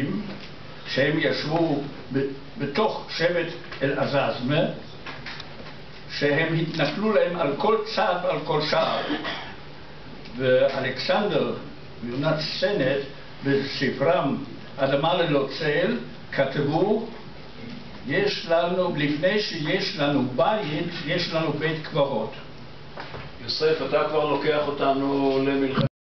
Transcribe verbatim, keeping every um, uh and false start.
יהודים שהם ישבו בתוך שבט אל-עזאזמה, שהם התנכלו להם על כל צד ועל כל שער. ואלכסנדר ויונת סנט בספרם אדמה ללא צל כתבו, יש לנו, לפני שיש לנו בית, יש לנו בית קברות. יוסף, אתה כבר לוקח אותנו למלחמת